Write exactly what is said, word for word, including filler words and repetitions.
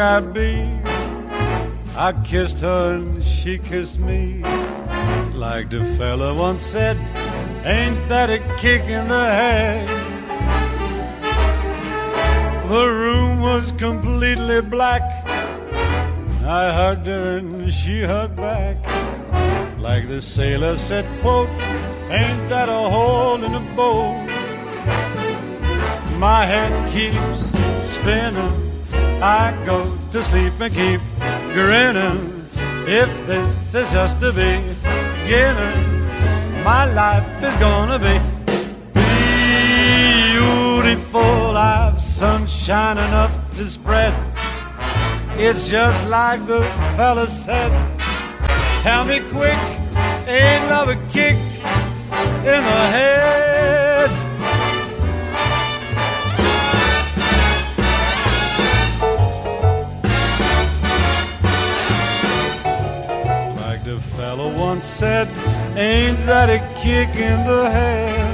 I be. I kissed her and she kissed me. Like the fella once said, ain't that a kick in the head? The room was completely black. I hugged her and she hugged back. Like the sailor said, quote, ain't that a hole in the boat? My head keeps spinning. I go to sleep and keep grinning. If this is just the beginning, my life is gonna be beautiful. I've sunshine enough to spread. It's just like the fella said. Tell me quick, ain't love a kick in the head? Like the fella once said, ain't that a kick in the head?